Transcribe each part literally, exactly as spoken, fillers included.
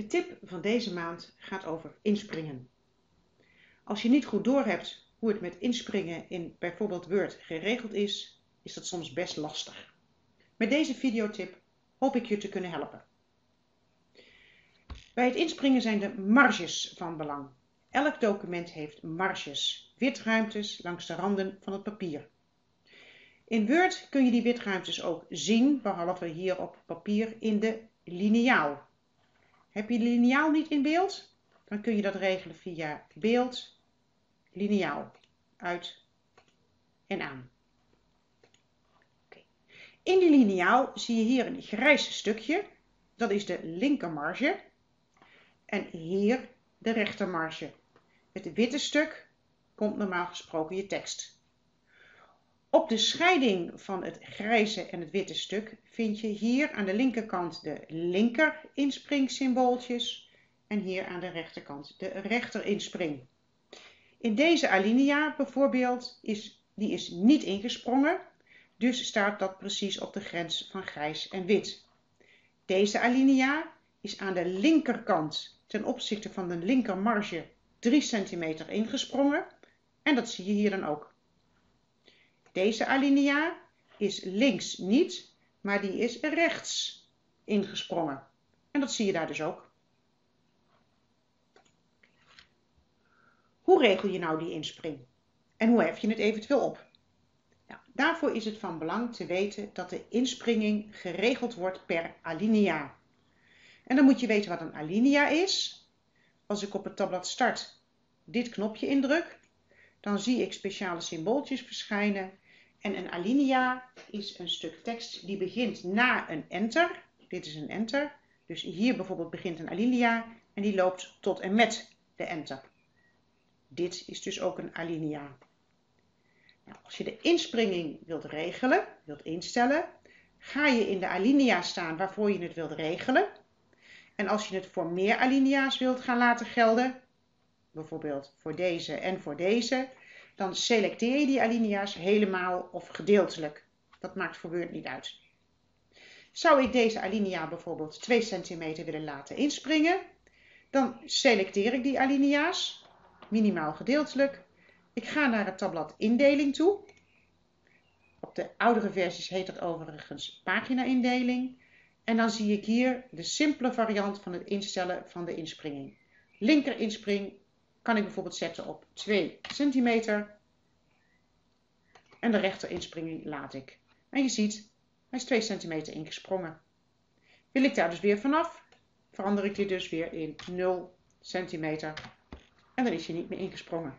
De tip van deze maand gaat over inspringen. Als je niet goed doorhebt hoe het met inspringen in bijvoorbeeld Word geregeld is, is dat soms best lastig. Met deze videotip hoop ik je te kunnen helpen. Bij het inspringen zijn de marges van belang. Elk document heeft marges, witruimtes langs de randen van het papier. In Word kun je die witruimtes ook zien, behalve hier op papier, in de liniaal. Heb je de liniaal niet in beeld? Dan kun je dat regelen via beeld, liniaal, uit en aan. Okay. In die liniaal zie je hier een grijs stukje, dat is de linkermarge. En hier de rechtermarge. Het witte stuk komt normaal gesproken je tekst. Op de scheiding van het grijze en het witte stuk vind je hier aan de linkerkant de linker inspringssymbooltjes en hier aan de rechterkant de rechter inspring. In deze alinea bijvoorbeeld, is, die is niet ingesprongen, dus staat dat precies op de grens van grijs en wit. Deze alinea is aan de linkerkant ten opzichte van de linkermarge drie centimeter ingesprongen en dat zie je hier dan ook. Deze alinea is links niet, maar die is rechts ingesprongen. En dat zie je daar dus ook. Hoe regel je nou die inspring? En hoe hef je het eventueel op? Nou, daarvoor is het van belang te weten dat de inspringing geregeld wordt per alinea. En dan moet je weten wat een alinea is. Als ik op het tabblad Start dit knopje indruk, dan zie ik speciale symbooltjes verschijnen. En een alinea is een stuk tekst die begint na een enter. Dit is een enter. Dus hier bijvoorbeeld begint een alinea en die loopt tot en met de enter. Dit is dus ook een alinea. Nou, als je de inspringing wilt regelen, wilt instellen, ga je in de alinea staan waarvoor je het wilt regelen. En als je het voor meer alinea's wilt gaan laten gelden, bijvoorbeeld voor deze en voor deze, dan selecteer je die alinea's helemaal of gedeeltelijk. Dat maakt voor Word niet uit. Zou ik deze alinea bijvoorbeeld twee centimeter willen laten inspringen, dan selecteer ik die alinea's, minimaal gedeeltelijk. Ik ga naar het tabblad Indeling toe. Op de oudere versies heet dat overigens pagina-indeling. En dan zie ik hier de simpele variant van het instellen van de inspringing. Linker inspring kan ik bijvoorbeeld zetten op twee centimeter. En de rechter inspringing laat ik. En je ziet, hij is twee centimeter ingesprongen. Wil ik daar dus weer vanaf, verander ik dit dus weer in nul centimeter. En dan is hij niet meer ingesprongen.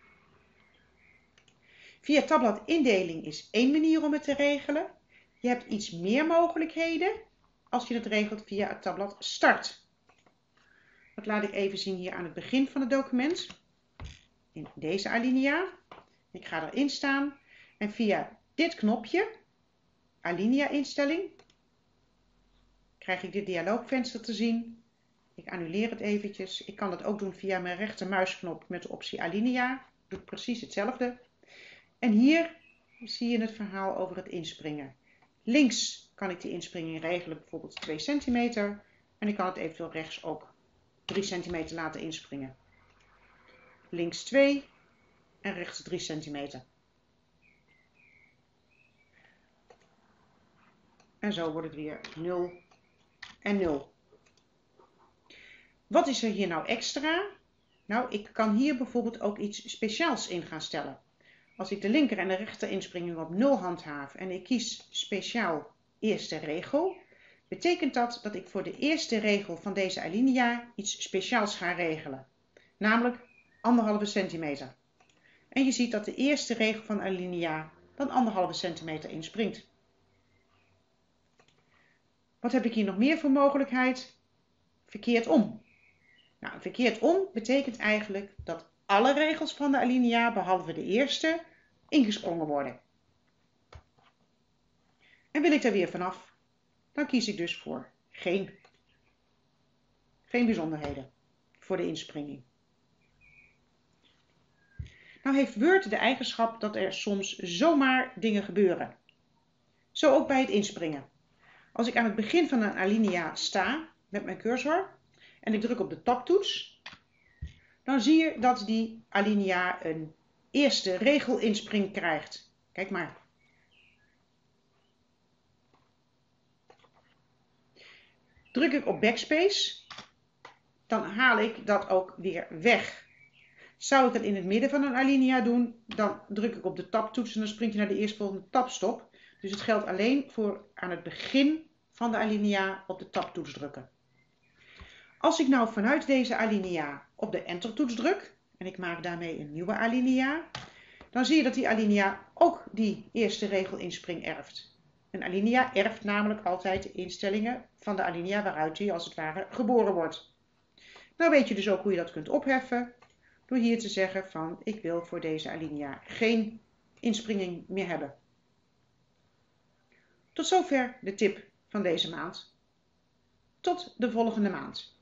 Via het tabblad Indeling is één manier om het te regelen. Je hebt iets meer mogelijkheden als je het regelt via het tabblad Start. Dat laat ik even zien hier aan het begin van het document. In deze alinea. Ik ga erin staan. En via dit knopje, alinea instelling, krijg ik dit dialoogvenster te zien. Ik annuleer het eventjes. Ik kan dat ook doen via mijn rechtermuisknop met de optie alinea. Doe ik precies hetzelfde. En hier zie je het verhaal over het inspringen. Links kan ik die inspringing regelen, bijvoorbeeld twee centimeter. En ik kan het eventueel rechts ook drie centimeter laten inspringen. Links twee en rechts drie centimeter. En zo wordt het weer nul en nul. Wat is er hier nou extra? Nou, ik kan hier bijvoorbeeld ook iets speciaals in gaan stellen. Als ik de linker en de rechter inspringing op nul handhaaf en ik kies speciaal eerste regel, betekent dat dat ik voor de eerste regel van deze alinea iets speciaals ga regelen. Namelijk anderhalve centimeter. En je ziet dat de eerste regel van alinea dan anderhalve centimeter inspringt. Wat heb ik hier nog meer voor mogelijkheid? Verkeerd om. Nou, verkeerd om betekent eigenlijk dat alle regels van de alinea, behalve de eerste, ingesprongen worden. En wil ik daar weer vanaf, dan kies ik dus voor geen. Geen bijzonderheden voor de inspringing. Nou heeft Word de eigenschap dat er soms zomaar dingen gebeuren. Zo ook bij het inspringen. Als ik aan het begin van een alinea sta met mijn cursor en ik druk op de tabtoets, dan zie je dat die alinea een eerste regelinspring krijgt. Kijk maar. Druk ik op backspace, dan haal ik dat ook weer weg. Zou ik het in het midden van een alinea doen, dan druk ik op de tabtoets en dan spring je naar de eerstvolgende tabstop. Dus het geldt alleen voor aan het begin van de alinea op de tabtoets drukken. Als ik nou vanuit deze alinea op de entertoets druk en ik maak daarmee een nieuwe alinea, dan zie je dat die alinea ook die eerste regelinspring erft. Een alinea erft namelijk altijd de instellingen van de alinea waaruit hij als het ware geboren wordt. Nou weet je dus ook hoe je dat kunt opheffen, door hier te zeggen van ik wil voor deze alinea geen inspringing meer hebben. Tot zover de tip van deze maand. Tot de volgende maand.